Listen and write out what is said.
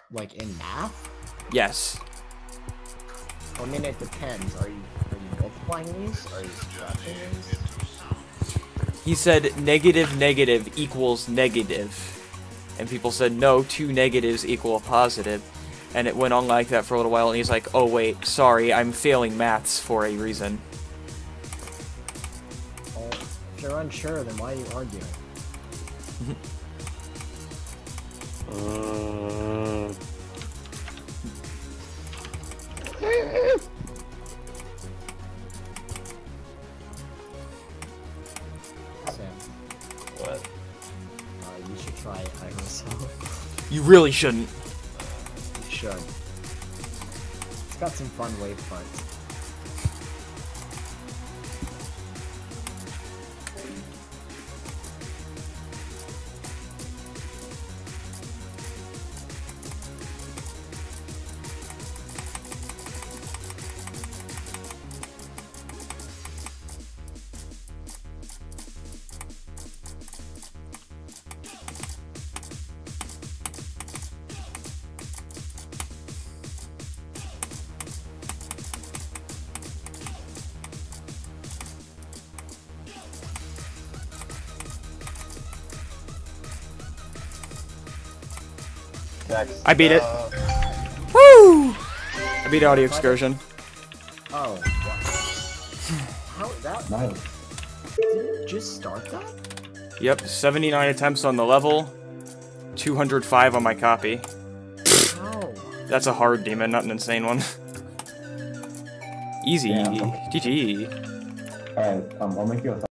Like in math? Yes. I mean, it depends. Are you multiplying these? Are you subtracting these? He said negative negative equals negative. And people said, no, two negatives equal a positive. And it went on like that for a little while, and he's like, oh wait, sorry, I'm failing maths for a reason. Well, if you're unsure, then why are you arguing? Sam. What? You should try it by yourself. You really shouldn't. You should. It's got some fun wave fronts. Next. I beat it. Woo! I beat Audio Excursion. Oh, what? How that? Nice. Did you just start that? Yep, 79 attempts on the level, 205 on my copy. How? That's a hard demon, not an insane one. Easy. Yeah. GG. Alright, I'll make you a